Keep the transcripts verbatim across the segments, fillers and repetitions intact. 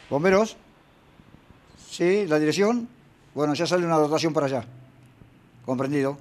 ¿Bomberos? Sí, ¿la dirección? Bueno, ya sale una dotación para allá. Comprendido.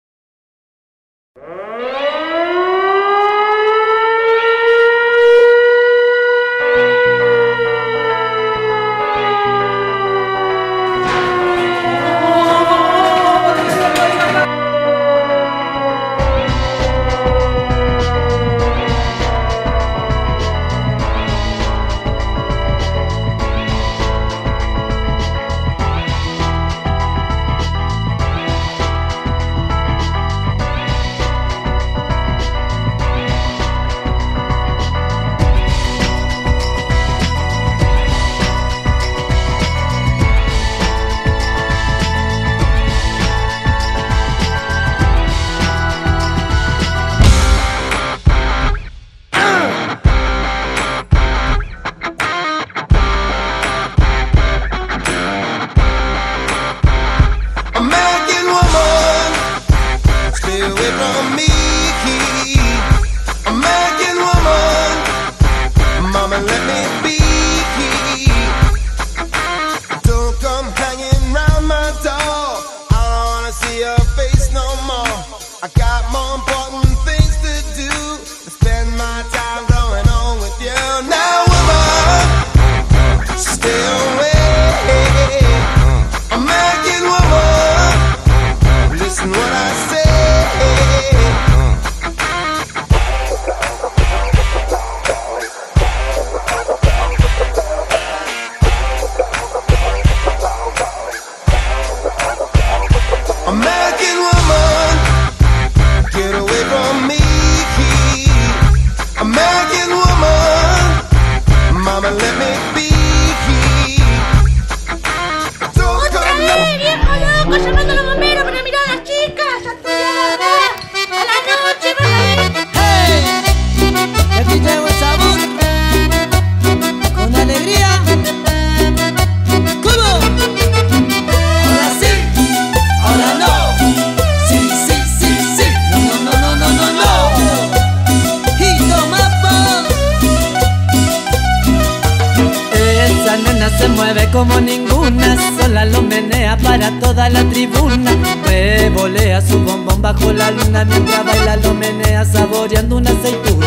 Se mueve como ninguna, sola lo menea para toda la tribuna. Revolea su bombón bajo la luna, mientras baila lo menea saboreando una aceituna.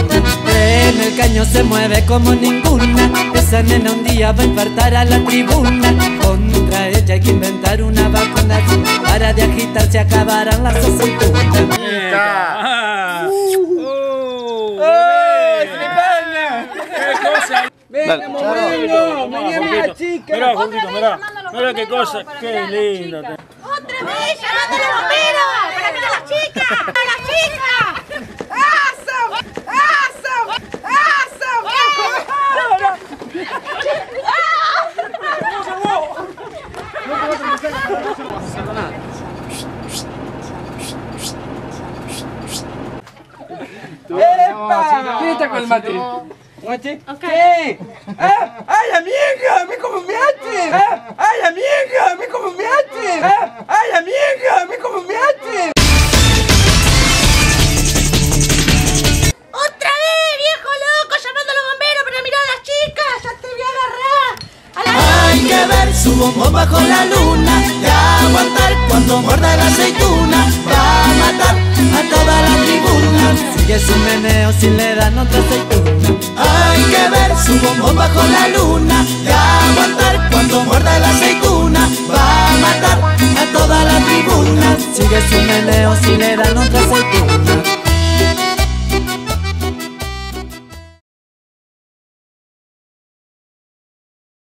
En el caño se mueve como ninguna, esa nena un día va a infartar a la tribuna. Contra ella hay que inventar una vacuna, para de agitar se acabarán las aceitunas. Venga, Moreno, mañana chica. Mirá, Juntito, mirá. Mirá qué cosa, qué lindo. ¡Otra vez llamando a los bomberos! ¡Para que a las chicas! ¡A las chicas! ¡Awesome! ¡Awesome! ¡Awesome! ¡Epa! ¿Quién está con el mate? ¿Mate? ¿Qué? ¿Ah? ¡Ay, amiga! ¡Me como mate! ¿Ah? ¡Ay, amiga! ¡Me como mate! ¿Ah? ¡Ay, amiga! ¡Me como mate! ¡Otra vez, viejo loco! Llamando a los bomberos para mirar a las chicas. ¡Ya te voy a agarrar! ¡A la... Hay que ver su bombón bajo la luna y aguantar cuando muerda la aceituna. Va a matar a toda la tribuna. Sigue su meneo si le dan otra aceituna. Hay que ver su bombón bajo la luna y aguantar cuando muerda la aceituna. Va a matar a toda la tribuna. Sigue su meneo si le dan otra aceituna.